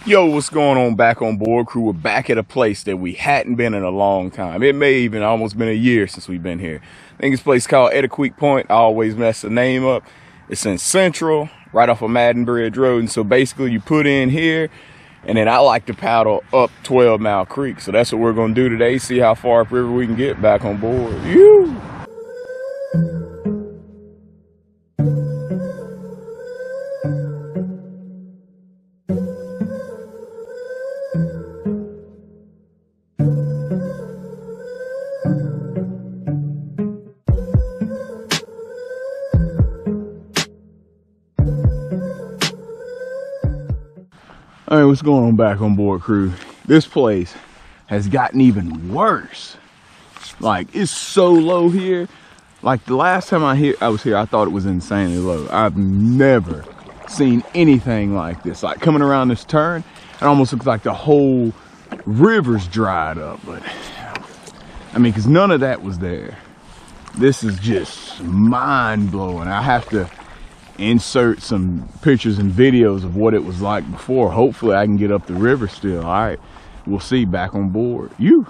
Yo, what's going on back on board crew? We're back at a place that we hadn't been in a long time. It may even almost been a year since we've been here. I think it's a place called Eddaqueek Point. I always mess the name up. It's in Central, right off of Madden Bridge Road. And so basically you put in here, and then I like to paddle up 12 Mile Creek. So that's what we're going to do today. See how far upriver we can get back on board. Yoo! All right, what's going on back on board crew? This place has gotten even worse. Like, it's so low here. Like the last time I was here, I thought it was insanely low. I've never seen anything like this. Like coming around this turn, it almost looks like the whole river's dried up. But I mean, because none of that was there. This is just mind blowing. I have to insert some pictures and videos of what it was like before. Hopefully I can get up the river still. All right, we'll see back on board. You.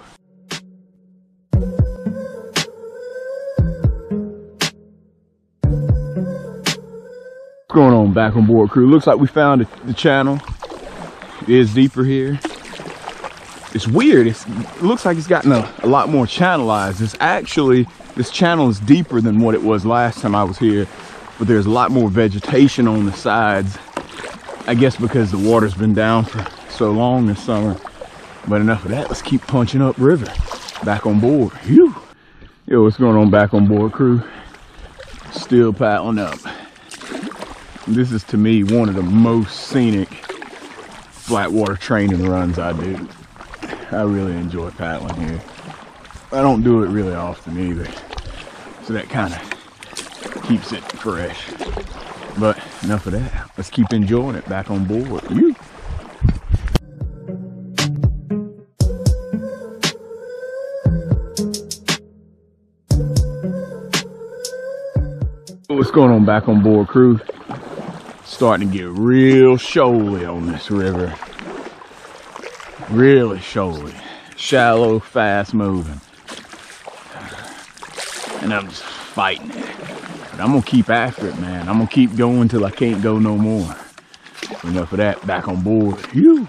What's going on back on board crew? Looks like we found the channel. It is deeper here. It's weird. It looks like it's gotten a lot more channelized. This channel is deeper than what it was last time I was here. But there's a lot more vegetation on the sides. I guess because the water's been down for so long this summer. But enough of that, let's keep punching up river. Back on board. Whew. Yo, what's going on back on board crew? Still paddling up. This is to me one of the most scenic flat water training runs I do. I really enjoy paddling here. I don't do it really often either. So that kind of keeps it fresh. But enough of that. Let's keep enjoying it back on board. Woo. What's going on back on board crew? Starting to get real shoaly on this river. Really shoaly. Shallow, fast moving. And I'm just fighting it. But I'm gonna keep after it, man. I'm gonna keep going till I can't go no more. Enough of that, back on board. Phew.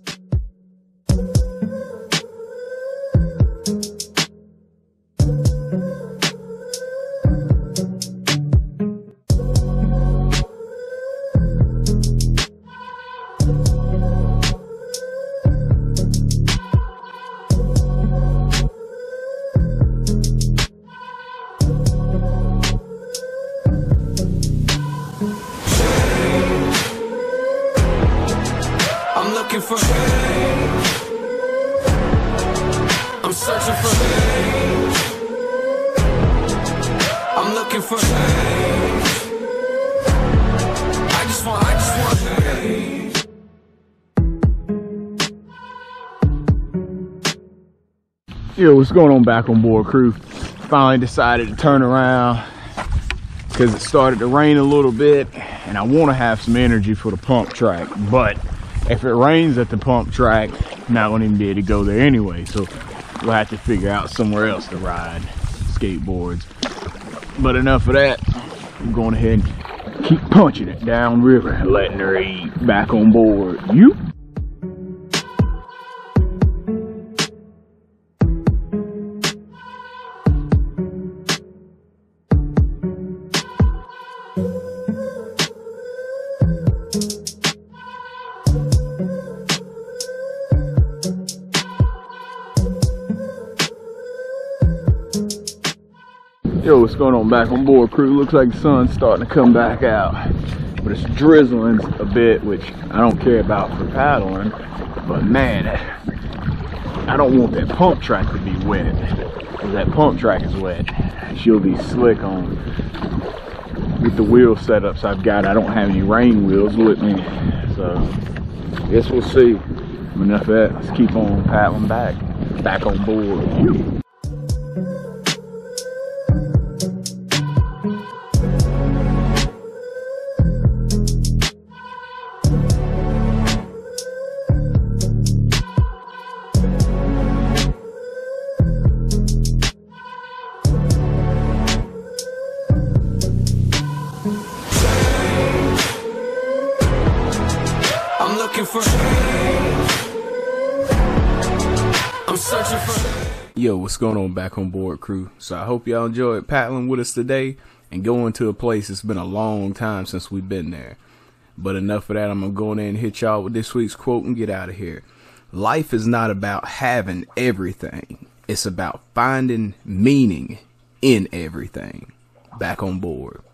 For change. I'm searching for change. I'm looking for change. I just want change. Yo, what's going on back on board crew? Finally decided to turn around because it started to rain a little bit and I want to have some energy for the pump track, but if it rains at the pump track, I'm not going to even be able to go there anyway. So we'll have to figure out somewhere else to ride skateboards. But enough of that. I'm going ahead and keep punching it down river and letting her eat back on board. You. Yo, what's going on back on board crew? Looks like the sun's starting to come back out, but it's drizzling a bit, which I don't care about for paddling. But man, I don't want that pump track to be wet. If that pump track is wet, she'll be slick on. With the wheel setups I've got, I don't have any rain wheels with me, so guess we'll see. Enough of that. Let's keep on paddling back on board. for change. I'm searching for. Yo, what's going on, Back on Board crew? So I hope y'all enjoyed paddling with us today and going to a place it's been a long time since we've been there. But enough of that, I'm gonna go in there and hit y'all with this week's quote and get out of here. Life is not about having everything. It's about finding meaning in everything. Back on board.